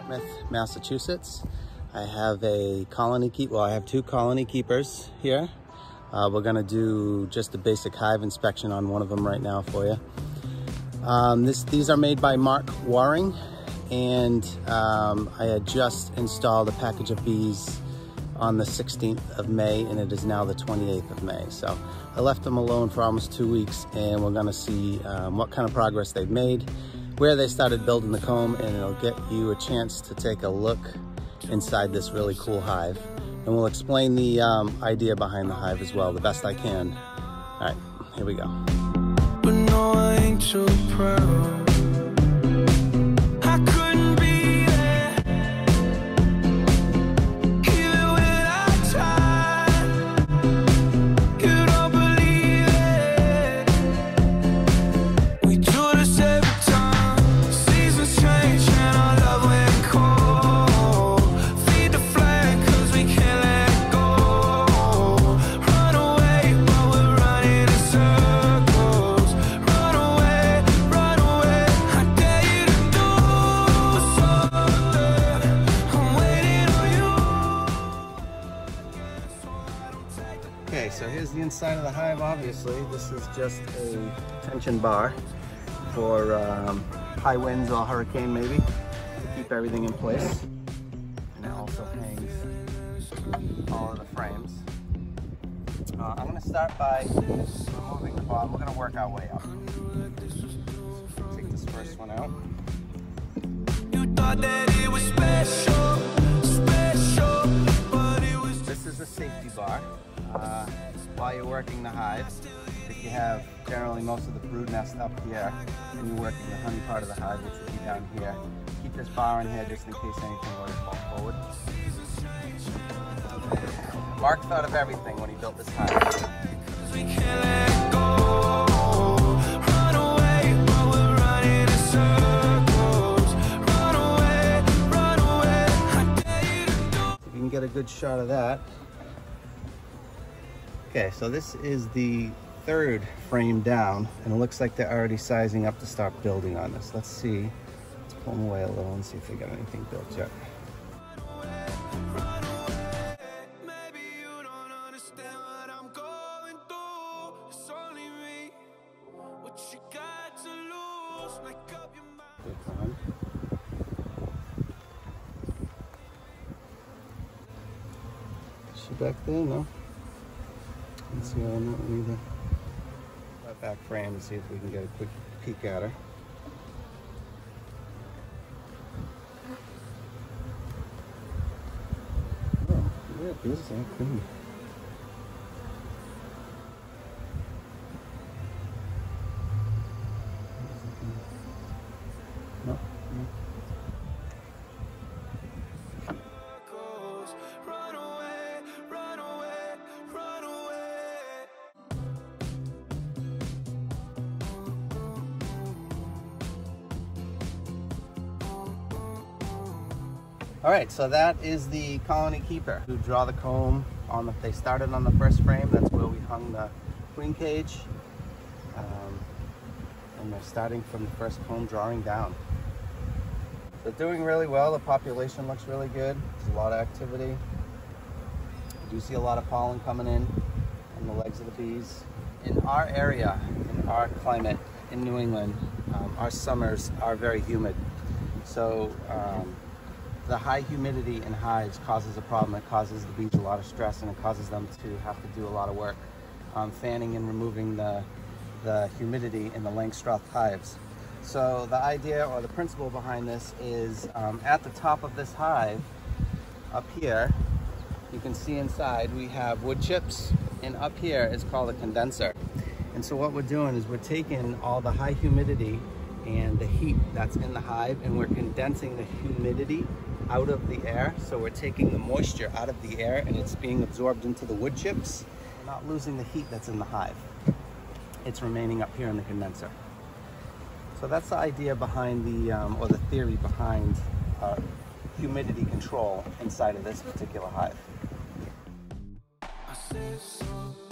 Dartmouth, Massachusetts. I have a colony I have 2 colony keepers here. We're gonna do just a basic hive inspection on one of them right now for you. These are made by Mark Waring, and I had just installed a package of bees on the 16th of May, and it is now the 28th of May. So I left them alone for almost 2 weeks, and we're gonna see what kind of progress they've made, where they started building the comb, and it'll get you a chance to take a look inside this really cool hive. And we'll explain the idea behind the hive as well, the best I can. All right, here we go. But no, I ain't too proud. Okay, so here's the inside of the hive. Obviously, this is just a tension bar for high winds or hurricane maybe, to keep everything in place. And it also hangs all of the frames. I'm going to start by removing the bottom. We're going to work our way up. Take this first one out. You thought that it was special, but it was. This is a safety bar. While you're working the hive, if you have generally most of the brood nest up here and you're working the honey part of the hive, which will be down here, keep this bar in here just in case anything were to fall forward. Mark thought of everything when he built this hive. We can't let go. Run away, but we're running in circles. Run away, I dare you to do. If you can get a good shot of that. Okay, so this is the 3rd frame down, and it looks like they're already sizing up to start building on this. Let's see. Let's pull them away a little and see if they got anything built yet. Is she back there? No. Let's see on that one either. That back frame and see if we can get a quick peek at her. Oh, yeah, this is all clean. No, no. All right, so that is the colony keeper. To draw the comb on they started on the first frame. That's where we hung the queen cage. And they're starting from the first comb, drawing down. They're doing really well. The population looks really good. There's a lot of activity. You do see a lot of pollen coming in on the legs of the bees. In our area, in our climate in New England, our summers are very humid. So the high humidity in hives causes a problem. It causes the bees a lot of stress, and it causes them to have to do a lot of work fanning and removing the humidity in the Langstroth hives. So the idea or the principle behind this is at the top of this hive up here, you can see inside we have wood chips, and up here is called a condenser. And so what we're doing is we're taking all the high humidity and the heat that's in the hive, and we're condensing the humidity out of the air. So we're taking the moisture out of the air and it's being absorbed into the wood chips. We're not losing the heat that's in the hive. It's remaining up here in the condenser. So that's the idea behind the, or the theory behind humidity control inside of this particular hive. I said so.